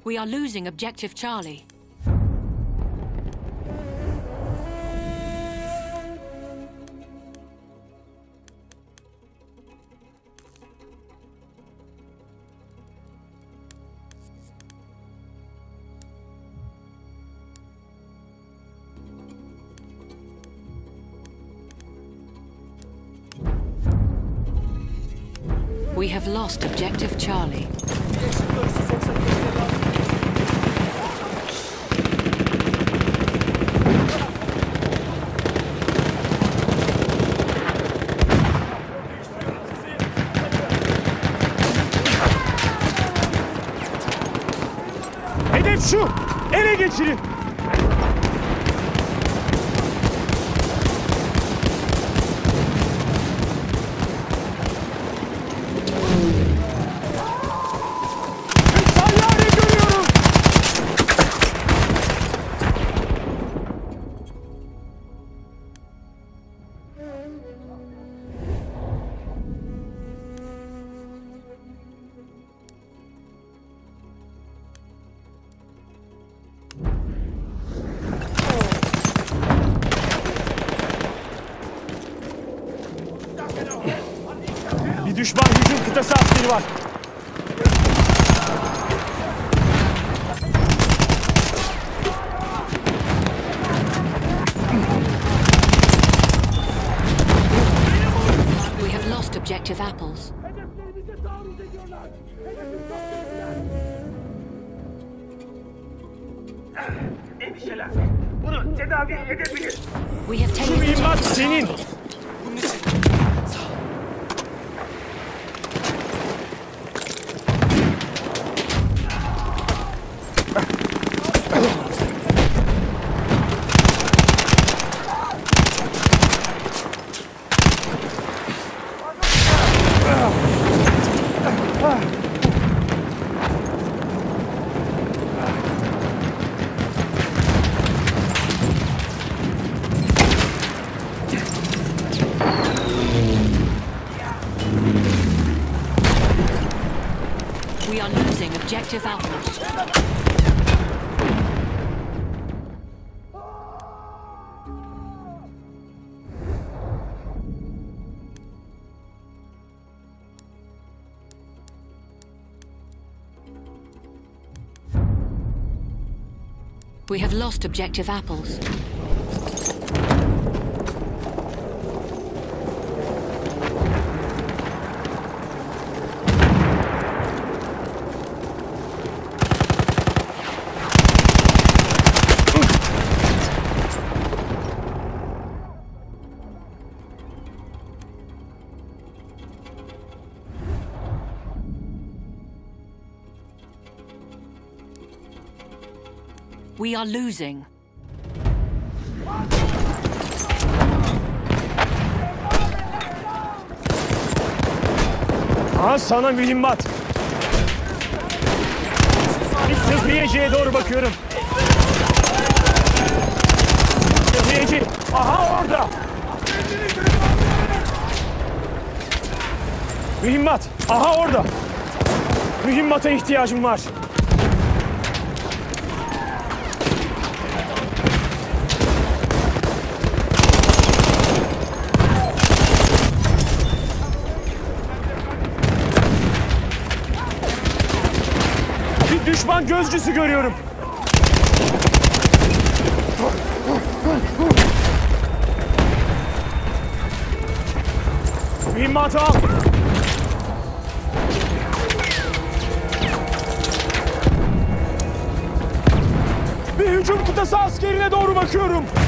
We are losing objective Charlie. We have lost objective Charlie. Hedef şu! Ele geçirin! Bir düşman hücum kıtası askeri var. We have lost objective apples. Endişeler. Bunu tedavi edebilir. We have Şu taken mühimmat senin. Bunun için. We are losing objective apples. We have lost objective apples. We are losing. Aha sana mühimmat. Bir sıhhiyeciye doğru bakıyorum. Sıhhiyeci. Aha orada. Mühimmat. Aha orada. Mühimmata ihtiyacım var. Düşman gözcüsü görüyorum. Mühimmatı al. Bir hücum kıtası askerine doğru bakıyorum.